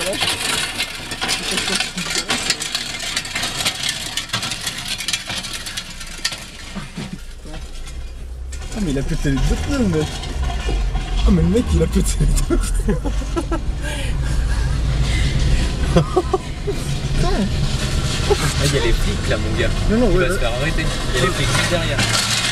Ah mais il a pété les deux pneus mec. Ah mais le mec il a pété les deux pneus. Ah, il y a les flics là mon gars. Non, non, il ouais, va se faire arrêter. Il y a les flics juste derrière.